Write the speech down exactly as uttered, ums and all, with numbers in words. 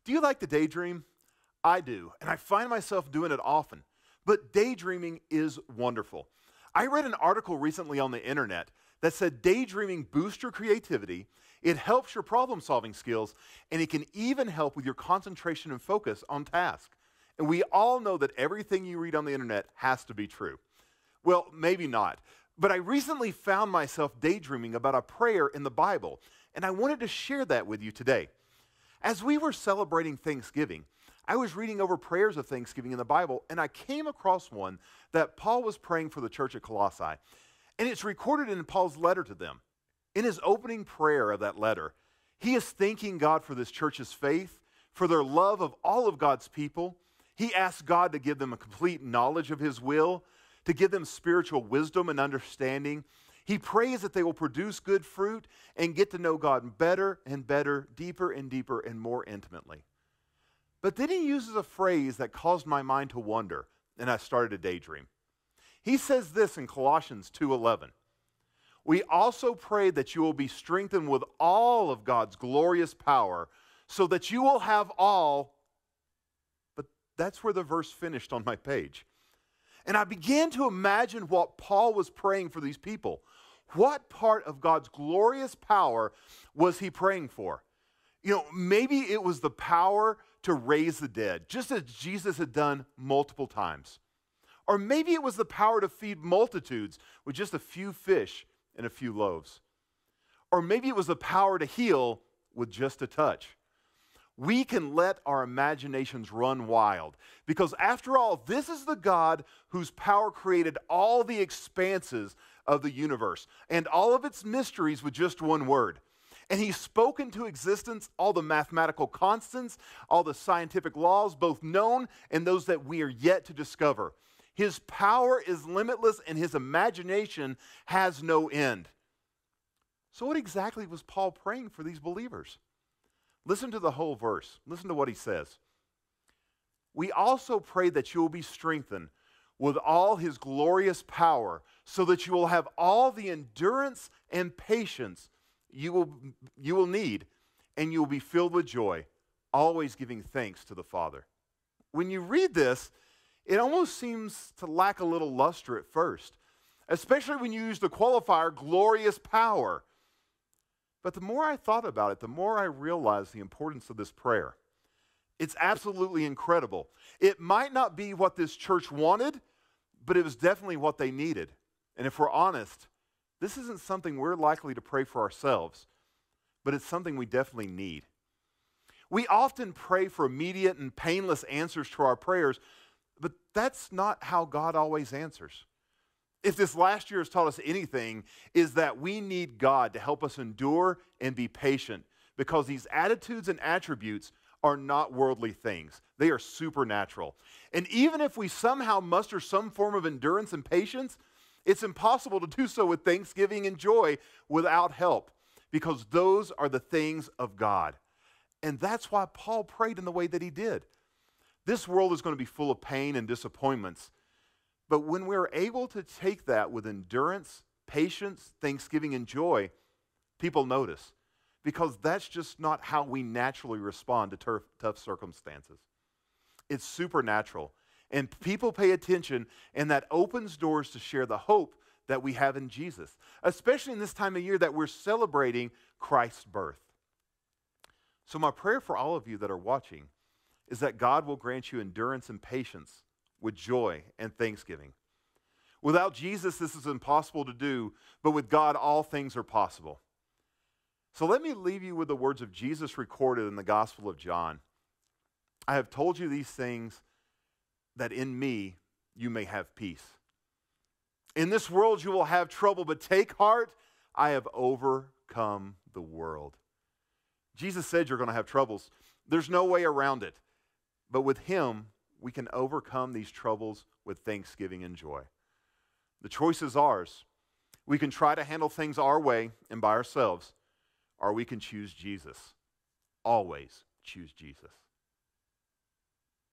Do you like to daydream? I do, and I find myself doing it often. But daydreaming is wonderful. I read an article recently on the internet that said daydreaming boosts your creativity, it helps your problem-solving skills, and it can even help with your concentration and focus on task. And we all know that everything you read on the internet has to be true. Well, maybe not. But I recently found myself daydreaming about a prayer in the Bible, and I wanted to share that with you today. As we were celebrating Thanksgiving, I was reading over prayers of Thanksgiving in the Bible, and I came across one that Paul was praying for the church at Colossae. And it's recorded in Paul's letter to them. In his opening prayer of that letter, he is thanking God for this church's faith, for their love of all of God's people. He asks God to give them a complete knowledge of his will, to give them spiritual wisdom and understanding. He prays that they will produce good fruit and get to know God better and better, deeper and deeper, and more intimately. But then he uses a phrase that caused my mind to wonder, and I started to daydream. He says this in Colossians two eleven. We also pray that you will be strengthened with all of God's glorious power so that you will have all, but that's where the verse finished on my page. And I began to imagine what Paul was praying for these people. What part of God's glorious power was he praying for? You know, maybe it was the power to raise the dead, just as Jesus had done multiple times. Or maybe it was the power to feed multitudes with just a few fish and a few loaves. Or maybe it was the power to heal with just a touch. We can let our imaginations run wild because after all, this is the God whose power created all the expanses of the universe and all of its mysteries with just one word. And he spoke into existence all the mathematical constants, all the scientific laws, both known and those that we are yet to discover. His power is limitless and his imagination has no end. So what exactly was Paul praying for these believers? Listen to the whole verse. Listen to what he says. We also pray that you will be strengthened with all his glorious power so that you will have all the endurance and patience you will, you will need, and you will be filled with joy, always giving thanks to the Father. When you read this, it almost seems to lack a little luster at first, especially when you use the qualifier glorious power. But the more I thought about it, the more I realized the importance of this prayer. It's absolutely incredible. It might not be what this church wanted, but it was definitely what they needed. And if we're honest, this isn't something we're likely to pray for ourselves, but it's something we definitely need. We often pray for immediate and painless answers to our prayers, but that's not how God always answers. If this last year has taught us anything, is that we need God to help us endure and be patient because these attitudes and attributes are not worldly things. They are supernatural. And even if we somehow muster some form of endurance and patience, it's impossible to do so with thanksgiving and joy without help because those are the things of God. And that's why Paul prayed in the way that he did. This world is going to be full of pain and disappointments. But when we're able to take that with endurance, patience, thanksgiving, and joy, people notice. Because that's just not how we naturally respond to turf, tough circumstances. It's supernatural. And people pay attention, and that opens doors to share the hope that we have in Jesus. Especially in this time of year that we're celebrating Christ's birth. So my prayer for all of you that are watching is that God will grant you endurance and patience with joy and thanksgiving. Without Jesus, this is impossible to do, but with God, all things are possible. So let me leave you with the words of Jesus recorded in the Gospel of John. I have told you these things that in me you may have peace. In this world you will have trouble, but take heart, I have overcome the world. Jesus said you're going to have troubles. There's no way around it. But with him, we can overcome these troubles with thanksgiving and joy. The choice is ours. We can try to handle things our way and by ourselves, or we can choose Jesus. Always choose Jesus.